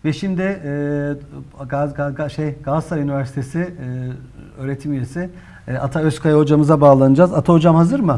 Ve şimdi Galatasaray Üniversitesi öğretim üyesi Ata Özkaya hocamıza bağlanacağız. Ata hocam hazır mı?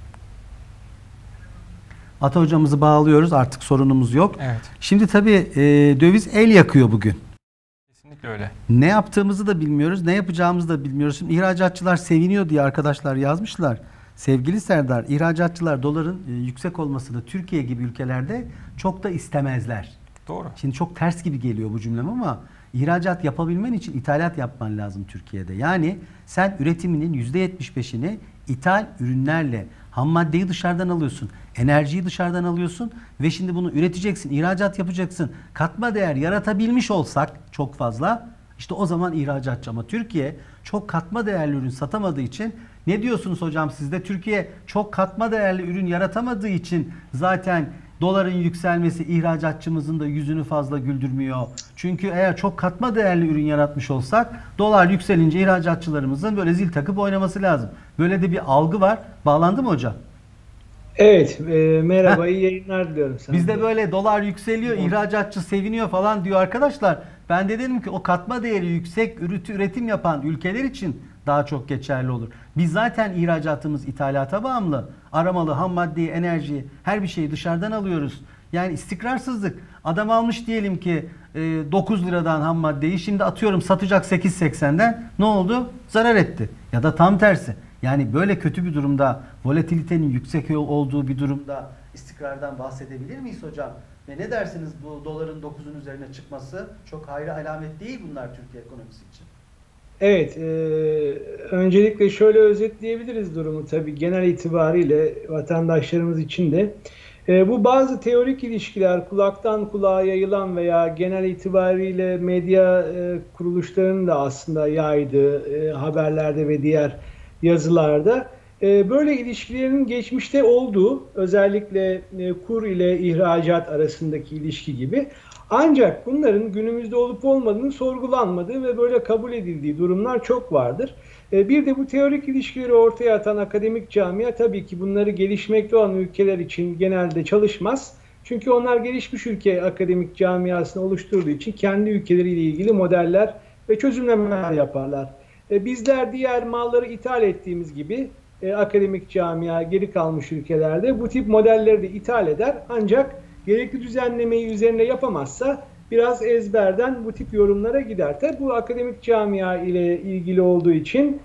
Ata hocamızı bağlıyoruz. Artık sorunumuz yok. Evet. Şimdi tabii döviz el yakıyor bugün. Kesinlikle öyle. Ne yaptığımızı da bilmiyoruz, ne yapacağımızı da bilmiyoruz. Şimdi ihracatçılar seviniyor diye arkadaşlar yazmışlar. Sevgili Serdar, ihracatçılar doların yüksek olmasını Türkiye gibi ülkelerde çok da istemezler. Doğru. Şimdi çok ters gibi geliyor bu cümlem ama ihracat yapabilmen için ithalat yapman lazım Türkiye'de. Yani sen üretiminin %75'ini ithal ürünlerle, ham maddeyi dışarıdan alıyorsun, enerjiyi dışarıdan alıyorsun ve şimdi bunu üreteceksin, ihracat yapacaksın. Katma değer yaratabilmiş olsak çok fazla, işte o zaman ihracatçı. Ama Türkiye çok katma değerli ürün satamadığı için, ne diyorsunuz hocam siz de? Türkiye çok katma değerli ürün yaratamadığı için zaten doların yükselmesi ihracatçımızın da yüzünü fazla güldürmüyor. Çünkü eğer çok katma değerli ürün yaratmış olsak dolar yükselince ihracatçılarımızın böyle zil takıp oynaması lazım. Böyle de bir algı var. Bağlandı mı hocam? Evet, merhaba, iyi yayınlar diliyorum sana. Bizde böyle dolar yükseliyor, ihracatçı seviniyor falan diyor arkadaşlar. Ben de dedim ki o katma değeri yüksek üretim yapan ülkeler için daha çok geçerli olur. Biz zaten ihracatımız ithalata bağımlı. Aramalı, ham maddeyi, enerjiyi, her bir şeyi dışarıdan alıyoruz. Yani istikrarsızlık. Adam almış diyelim ki 9 liradan ham maddeyi, şimdi atıyorum satacak 8.80'den, ne oldu? Zarar etti. Ya da tam tersi. Yani böyle kötü bir durumda, volatilitenin yüksek olduğu bir durumda istikrardan bahsedebilir miyiz hocam? Ve ne dersiniz, bu doların 9'un üzerine çıkması çok hayra alamet değil bunlar Türkiye ekonomisi için? Evet, öncelikle şöyle özetleyebiliriz durumu tabii genel itibariyle vatandaşlarımız için de. Bu bazı teorik ilişkiler, kulaktan kulağa yayılan veya genel itibariyle medya kuruluşlarının da aslında yaydığı haberlerde ve diğer yazılarda böyle ilişkilerin geçmişte olduğu, özellikle kur ile ihracat arasındaki ilişki gibi. Ancak bunların günümüzde olup olmadığını sorgulanmadığı ve böyle kabul edildiği durumlar çok vardır. Bir de bu teorik ilişkileri ortaya atan akademik camia tabii ki bunları gelişmekte olan ülkeler için genelde çalışmaz. Çünkü onlar gelişmiş ülke akademik camiasını oluşturduğu için kendi ülkeleriyle ilgili modeller ve çözümlemeler yaparlar. Bizler diğer malları ithal ettiğimiz gibi akademik camia geri kalmış ülkelerde bu tip modelleri de ithal eder. Ancak gerekli düzenlemeyi üzerine yapamazsa biraz ezberden bu tip yorumlara gider. Tabi bu akademik camia ile ilgili olduğu için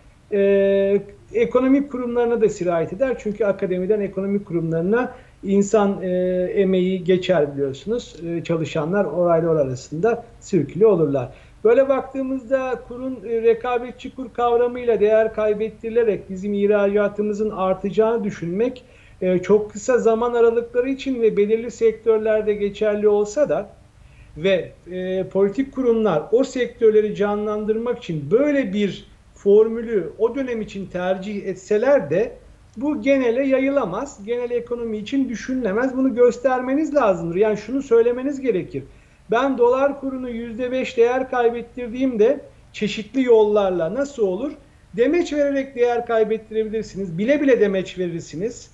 ekonomik kurumlarına da sirayet eder. Çünkü akademiden ekonomik kurumlarına insan emeği geçer biliyorsunuz. Çalışanlar orayla arasında sirküle olurlar. Böyle baktığımızda kurun rekabetçi kur kavramıyla değer kaybettirilerek bizim ihracatımızın artacağını düşünmek çok kısa zaman aralıkları için ve belirli sektörlerde geçerli olsa da ve politik kurumlar o sektörleri canlandırmak için böyle bir formülü o dönem için tercih etseler de bu genele yayılamaz. Genel ekonomi için düşünülemez. Bunu göstermeniz lazımdır. Yani şunu söylemeniz gerekir. Ben dolar kurunu %5 değer kaybettirdiğimde çeşitli yollarla nasıl olur? Demeç vererek değer kaybettirebilirsiniz. Bile bile demeç verirsiniz.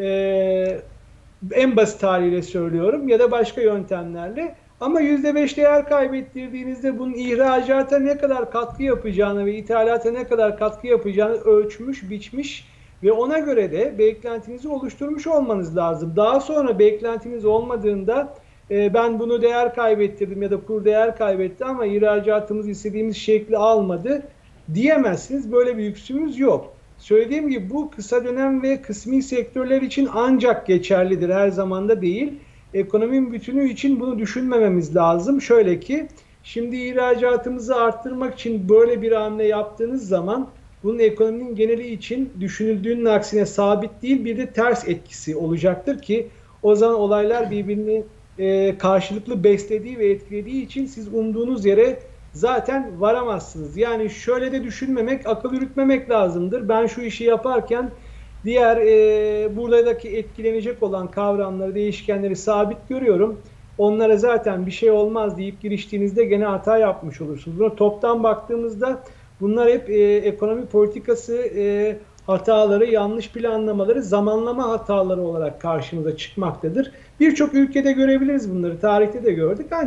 En basit haliyle söylüyorum ya da başka yöntemlerle. Ama %5 değer kaybettirdiğinizde bunun ihracata ne kadar katkı yapacağını ve ithalata ne kadar katkı yapacağını ölçmüş, biçmiş ve ona göre de beklentinizi oluşturmuş olmanız lazım. Daha sonra beklentiniz olmadığında ben bunu değer kaybettirdim ya da kur değer kaybetti ama ihracatımız istediğimiz şekli almadı diyemezsiniz. Böyle bir lüksümüz yok. Söylediğim gibi bu kısa dönem ve kısmi sektörler için ancak geçerlidir. Her zaman da değil. Ekonominin bütünü için bunu düşünmememiz lazım. Şöyle ki şimdi ihracatımızı arttırmak için böyle bir hamle yaptığınız zaman bunun ekonominin geneli için düşünüldüğünün aksine sabit değil, bir de ters etkisi olacaktır ki o zaman olaylar birbirini karşılıklı beslediği ve etkilediği için siz umduğunuz yere zaten varamazsınız. Yani şöyle de düşünmemek, akıl yürütmemek lazımdır. Ben şu işi yaparken diğer buradaki etkilenecek olan kavramları, değişkenleri sabit görüyorum. Onlara zaten bir şey olmaz deyip giriştiğinizde gene hata yapmış olursunuz. Buna toptan baktığımızda bunlar hep ekonomi politikası hataları, yanlış planlamaları, zamanlama hataları olarak karşımıza çıkmaktadır. Birçok ülkede görebiliriz bunları, tarihte de gördük. Ancak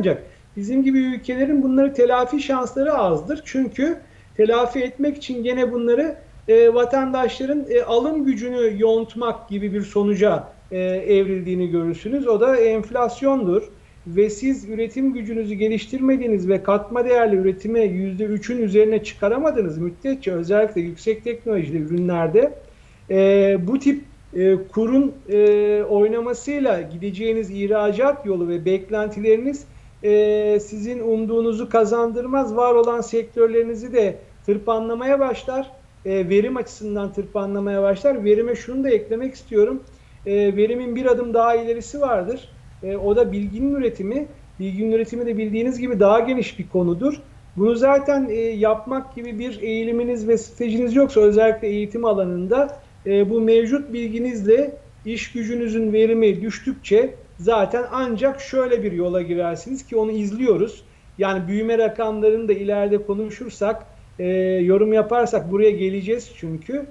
bizim gibi ülkelerin bunları telafi şansları azdır. Çünkü telafi etmek için gene bunları vatandaşların alım gücünü yontmak gibi bir sonuca evrildiğini görürsünüz. O da enflasyondur. Ve siz üretim gücünüzü geliştirmediğiniz ve katma değerli üretime %3'ün üzerine çıkaramadığınız müddetçe, özellikle yüksek teknolojili ürünlerde bu tip kurun oynamasıyla gideceğiniz ihracat yolu ve beklentileriniz sizin umduğunuzu kazandırmaz. Var olan sektörlerinizi de tırpanlamaya başlar. Verim açısından tırpanlamaya başlar. Verime şunu da eklemek istiyorum. Verimin bir adım daha ilerisi vardır. O da bilginin üretimi. Bilginin üretimi de bildiğiniz gibi daha geniş bir konudur. Bunu zaten yapmak gibi bir eğiliminiz ve stratejiniz yoksa, özellikle eğitim alanında bu mevcut bilginizle iş gücünüzün verimi düştükçe zaten ancak şöyle bir yola girersiniz ki onu izliyoruz. Yani büyüme rakamlarını da ileride konuşursak, yorum yaparsak buraya geleceğiz çünkü.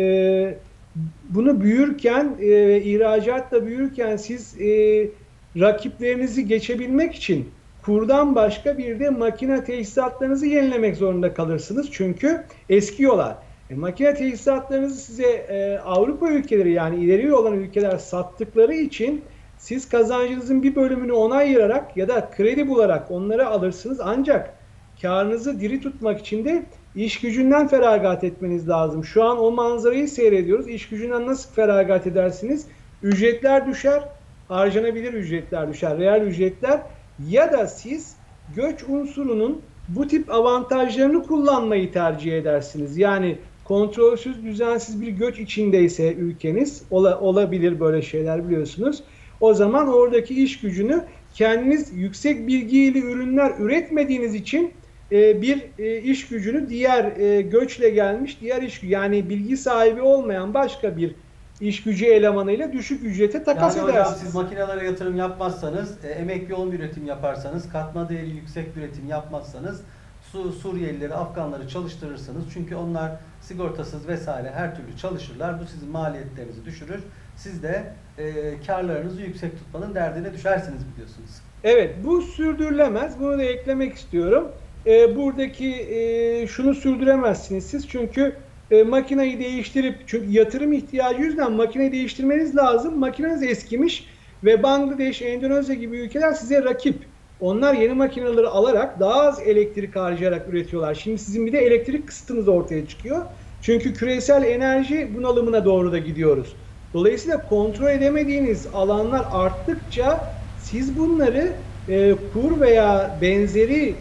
Bunu büyürken, ihracatla büyürken siz rakiplerinizi geçebilmek için kurdan başka bir de makine tesisatlarınızı yenilemek zorunda kalırsınız. Çünkü eskiyorlar. Makine tesisatlarınızı size Avrupa ülkeleri, yani ileri olan ülkeler sattıkları için siz kazancınızın bir bölümünü ona ayırarak ya da kredi bularak onları alırsınız. Ancak karınızı diri tutmak için de iş gücünden feragat etmeniz lazım. Şu an o manzarayı seyrediyoruz. İş gücünden nasıl feragat edersiniz? Ücretler düşer, harcanabilir ücretler düşer, reel ücretler, ya da siz göç unsurunun bu tip avantajlarını kullanmayı tercih edersiniz. Yani kontrolsüz, düzensiz bir göç içindeyse ülkeniz, olabilir böyle şeyler biliyorsunuz. O zaman oradaki iş gücünü kendiniz yüksek bilgili ürünler üretmediğiniz için bir iş gücünü diğer göçle gelmiş diğer iş, yani bilgi sahibi olmayan başka bir iş gücü elemanıyla düşük ücrete takas yani edersiniz. hocam siz makinelere yatırım yapmazsanız, emek yoğun bir üretim yaparsanız, katma değeri yüksek bir üretim yapmazsanız Suriyelileri, Afganları çalıştırırsınız. Çünkü onlar sigortasız vesaire her türlü çalışırlar. Bu sizin maliyetlerinizi düşürür. Siz de karlarınızı yüksek tutmanın derdine düşersiniz biliyorsunuz. Evet, bu sürdürülemez. Bunu da eklemek istiyorum. Buradaki şunu sürdüremezsiniz siz, çünkü makineyi değiştirip, çünkü yatırım ihtiyacı yüzünden makineyi değiştirmeniz lazım. Makineniz eskimiş ve Bangladeş, Endonezya gibi ülkeler size rakip. Onlar yeni makineleri alarak daha az elektrik harcayarak üretiyorlar. Şimdi sizin bir de elektrik kısıtınız ortaya çıkıyor. Çünkü küresel enerji bunalımına doğru da gidiyoruz. Dolayısıyla kontrol edemediğiniz alanlar arttıkça siz bunları kur veya benzeri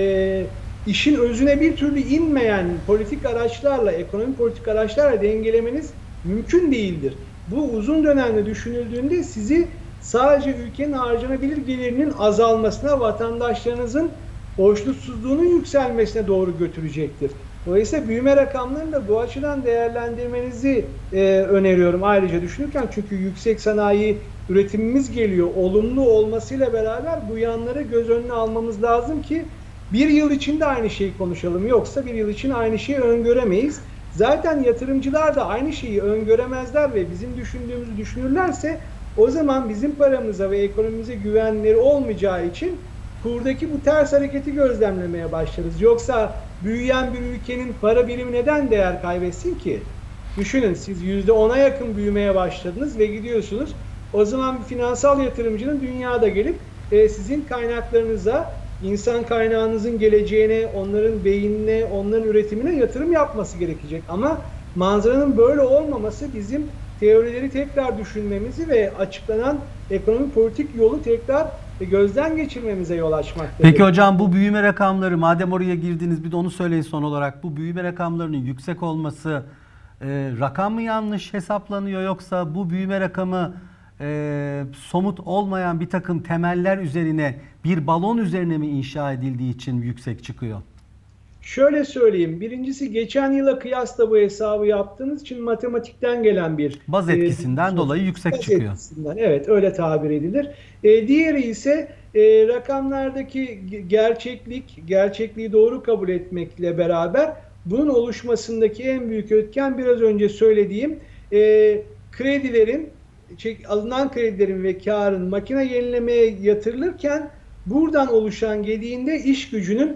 işin özüne bir türlü inmeyen politik araçlarla, ekonomik politik araçlarla dengelemeniz mümkün değildir. Bu uzun dönemde düşünüldüğünde sizi sadece ülkenin harcanabilir gelirinin azalmasına, vatandaşlarınızın borçlusuzluğunun yükselmesine doğru götürecektir. Dolayısıyla büyüme rakamlarını da bu açıdan değerlendirmenizi öneriyorum ayrıca düşünürken. Çünkü yüksek sanayi üretimimiz geliyor. Olumlu olmasıyla beraber bu yanları göz önüne almamız lazım ki bir yıl içinde aynı şeyi konuşalım. Yoksa bir yıl için aynı şeyi öngöremeyiz. Zaten yatırımcılar da aynı şeyi öngöremezler ve bizim düşündüğümüzü düşünürlerse o zaman bizim paramıza ve ekonomimize güvenleri olmayacağı için kurdaki bu ters hareketi gözlemlemeye başlarız. Yoksa büyüyen bir ülkenin para birimi neden değer kaybetsin ki? Düşünün, siz %10'a yakın büyümeye başladınız ve gidiyorsunuz. O zaman bir finansal yatırımcının dünyada gelip sizin kaynaklarınıza, insan kaynağınızın geleceğine, onların beynine, onların üretimine yatırım yapması gerekecek. Ama manzaranın böyle olmaması bizim teorileri tekrar düşünmemizi ve açıklanan ekonomi politik yolu tekrar gözden geçirmemize yol açmaktadır. Peki hocam, bu büyüme rakamları, madem oraya girdiniz, bir de onu söyleyin son olarak. Bu büyüme rakamlarının yüksek olması rakam mı yanlış hesaplanıyor, yoksa bu büyüme rakamı somut olmayan bir takım temeller üzerine, bir balon üzerine mi inşa edildiği için yüksek çıkıyor? Şöyle söyleyeyim. Birincisi, geçen yıla kıyasla bu hesabı yaptığınız için matematikten gelen bir baz etkisinden dolayı yüksek çıkıyor. Evet, öyle tabir edilir. Diğeri ise rakamlardaki gerçekliği doğru kabul etmekle beraber bunun oluşmasındaki en büyük etken biraz önce söylediğim alınan kredilerin ve karın makine yenilemeye yatırılırken buradan oluşan gediğinde iş gücünün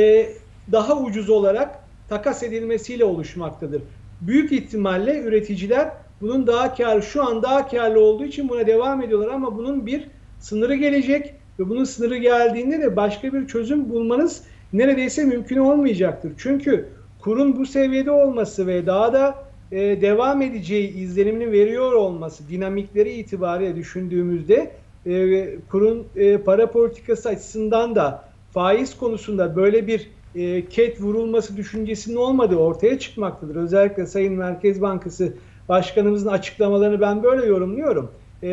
daha ucuz olarak takas edilmesiyle oluşmaktadır. Büyük ihtimalle üreticiler bunun daha karlı, şu an daha karlı olduğu için buna devam ediyorlar ama bunun bir sınırı gelecek ve bunun sınırı geldiğinde de başka bir çözüm bulmanız neredeyse mümkün olmayacaktır. Çünkü kurun bu seviyede olması ve daha da devam edeceği izlenimini veriyor olması, dinamikleri itibariyle düşündüğümüzde kurun para politikası açısından da faiz konusunda böyle bir ket vurulması düşüncesinin olmadığı ortaya çıkmaktadır. Özellikle Sayın Merkez Bankası Başkanımızın açıklamalarını ben böyle yorumluyorum.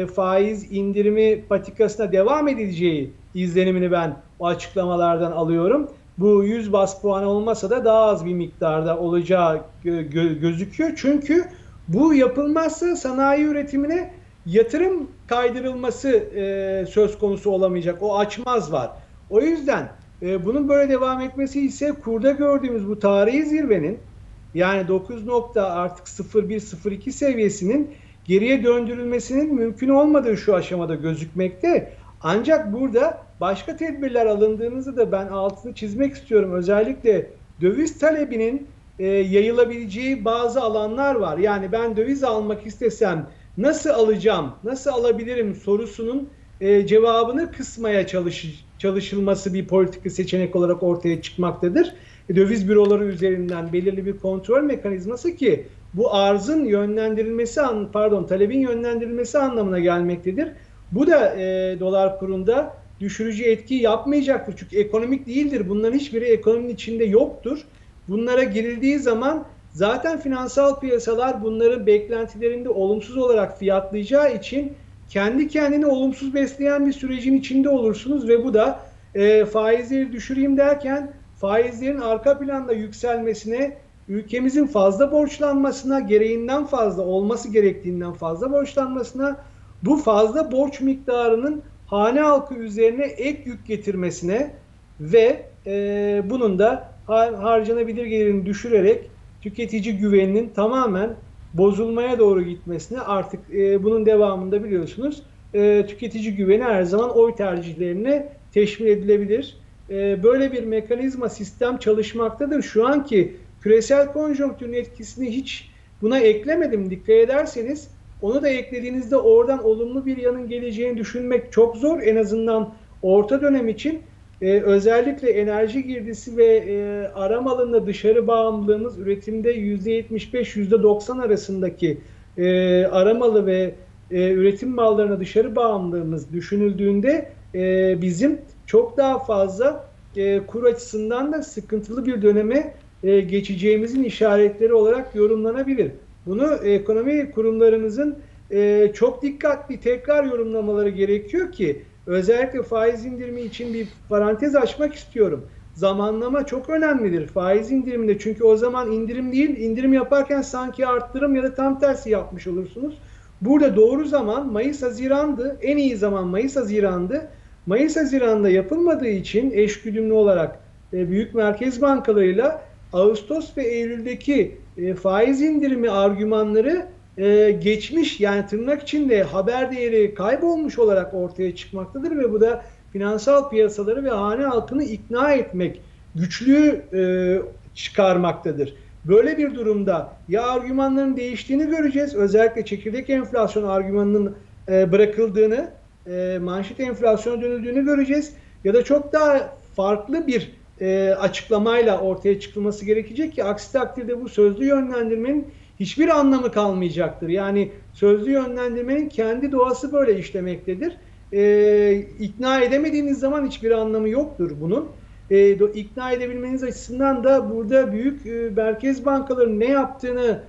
Faiz indirimi patikasına devam edileceği izlenimini ben o açıklamalardan alıyorum. Bu 100 bas puan olmasa da daha az bir miktarda olacağı gözüküyor. Çünkü bu yapılmazsa sanayi üretimine yatırım kaydırılması söz konusu olamayacak. O açmaz var. O yüzden bunun böyle devam etmesi ise kurda gördüğümüz bu tarihi zirvenin, yani 9 nokta artık 0,1-0,2 seviyesinin geriye döndürülmesinin mümkün olmadığı şu aşamada gözükmekte. Ancak burada başka tedbirler alındığınızı da ben altını çizmek istiyorum. Özellikle döviz talebinin yayılabileceği bazı alanlar var. Yani ben döviz almak istesem nasıl alacağım, nasıl alabilirim sorusunun cevabını kısmaya çalışılması bir politika seçenek olarak ortaya çıkmaktadır. Döviz büroları üzerinden belirli bir kontrol mekanizması ki bu arzın yönlendirilmesi, talebin yönlendirilmesi anlamına gelmektedir. Bu da dolar kurunda düşürücü etki yapmayacaktır. Çünkü ekonomik değildir. Bunların hiçbiri ekonominin içinde yoktur. Bunlara girildiği zaman zaten finansal piyasalar bunların beklentilerinde olumsuz olarak fiyatlayacağı için kendi kendini olumsuz besleyen bir sürecin içinde olursunuz ve bu da faizleri düşüreyim derken faizlerin arka planda yükselmesine, ülkemizin fazla borçlanmasına, gereğinden fazla, olması gerektiğinden fazla borçlanmasına, bu fazla borç miktarının hane halkı üzerine ek yük getirmesine ve bunun da harcanabilir gelirini düşürerek tüketici güveninin tamamen bozulmaya doğru gitmesine, artık bunun devamında biliyorsunuz tüketici güveni her zaman oy tercihlerine teşmil edilebilir. Böyle bir mekanizma, sistem çalışmaktadır. Şu anki küresel konjonktürün etkisini hiç buna eklemedim. Dikkat ederseniz onu da eklediğinizde oradan olumlu bir yanın geleceğini düşünmek çok zor. En azından orta dönem için özellikle enerji girdisi ve ara malında dışarı bağımlılığımız, üretimde %75-%90 arasındaki ara malı ve üretim mallarına dışarı bağımlılığımız düşünüldüğünde bizim çok daha fazla kur açısından da sıkıntılı bir döneme geçeceğimizin işaretleri olarak yorumlanabilir. Bunu ekonomi kurumlarımızın çok dikkatli tekrar yorumlamaları gerekiyor ki özellikle faiz indirimi için bir parantez açmak istiyorum. Zamanlama çok önemlidir faiz indiriminde, çünkü o zaman indirim değil, indirim yaparken sanki arttırım ya da tam tersi yapmış olursunuz. Burada doğru zaman Mayıs-Haziran'dı, en iyi zaman Mayıs-Haziran'dı. Mayıs-Haziran'da yapılmadığı için eşgüdümlü olarak büyük merkez bankalarıyla Ağustos ve Eylül'deki faiz indirimi argümanları geçmiş, yani tırnak içinde haber değeri kaybolmuş olarak ortaya çıkmaktadır ve bu da finansal piyasaları ve hane halkını ikna etmek, güçlüğü çıkarmaktadır. Böyle bir durumda ya argümanların değiştiğini göreceğiz, özellikle çekirdek enflasyon argümanının bırakıldığını, manşet enflasyona dönüldüğünü göreceğiz ya da çok daha farklı bir açıklamayla ortaya çıkılması gerekecek ki aksi takdirde bu sözlü yönlendirmenin hiçbir anlamı kalmayacaktır. Yani sözlü yönlendirmenin kendi doğası böyle işlemektedir. İkna edemediğiniz zaman hiçbir anlamı yoktur bunun. İkna edebilmeniz açısından da burada büyük merkez bankaların ne yaptığını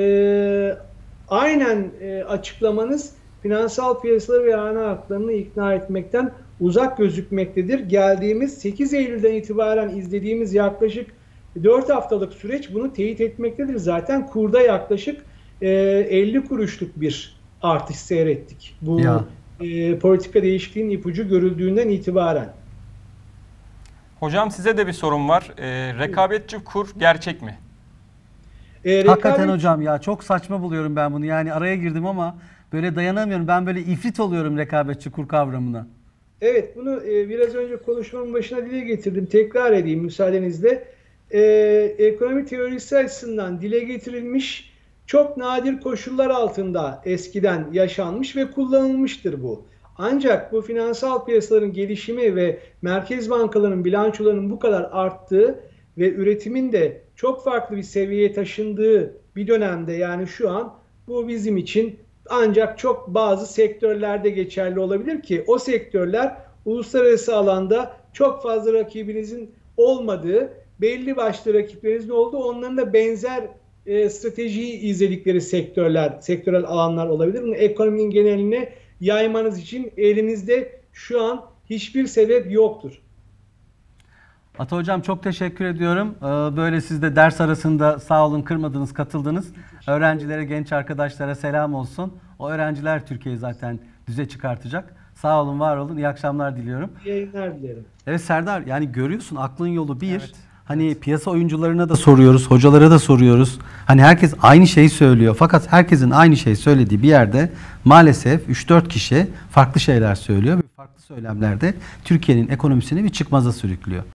aynen açıklamanız finansal piyasaları ve hane halklarını ikna etmekten uzak gözükmektedir. Geldiğimiz 8 Eylül'den itibaren izlediğimiz yaklaşık 4 haftalık süreç bunu teyit etmektedir. Zaten kurda yaklaşık 50 kuruşluk bir artış seyrettik. Bu politika değişikliğinin ipucu görüldüğünden itibaren. Hocam size de bir sorum var. Rekabetçi kur gerçek mi? Hakikaten hocam ya, çok saçma buluyorum ben bunu. Yani araya girdim ama böyle dayanamıyorum. Ben böyle ifrit oluyorum rekabetçi kur kavramına. Evet, bunu biraz önce konuşmamın başına dile getirdim. Tekrar edeyim müsaadenizle. Ekonomi teorisi açısından dile getirilmiş, çok nadir koşullar altında eskiden yaşanmış ve kullanılmıştır bu. Ancak bu finansal piyasaların gelişimi ve merkez bankalarının bilançolarının bu kadar arttığı ve üretimin de çok farklı bir seviyeye taşındığı bir dönemde, yani şu an, bu bizim için ancak çok bazı sektörlerde geçerli olabilir ki o sektörler uluslararası alanda çok fazla rakibinizin olmadığı, belli başlı rakiplerinizin olduğu, onların da benzer stratejiyi izledikleri sektörler, sektörel alanlar olabilir. Bunu ekonominin geneline yaymanız için elinizde şu an hiçbir sebep yoktur. Ata Hocam çok teşekkür ediyorum. Böyle siz de ders arasında sağ olun, kırmadınız, katıldınız. Öğrencilere, genç arkadaşlara selam olsun. O öğrenciler Türkiye'yi zaten düze çıkartacak. Sağ olun, var olun. İyi akşamlar diliyorum. İyi yayınlar dilerim. Evet Serdar, yani görüyorsun aklın yolu bir. Evet. Hani piyasa oyuncularına da soruyoruz, hocalara da soruyoruz. Hani herkes aynı şeyi söylüyor. Fakat herkesin aynı şeyi söylediği bir yerde maalesef 3-4 kişi farklı şeyler söylüyor ve farklı söylemlerde Türkiye'nin ekonomisini bir çıkmaza sürüklüyor.